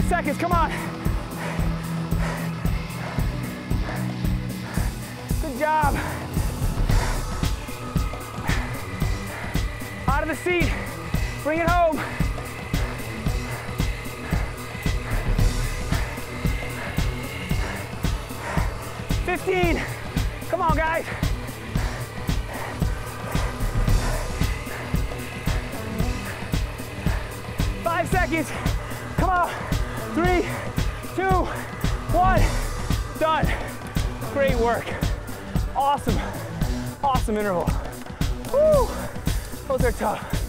seconds, come on. Good job. Out of the seat, bring it home. $15, come on guys. Five seconds, come on. 3, 2, 1, done. Great work. Awesome, awesome interval. Woo, those are tough.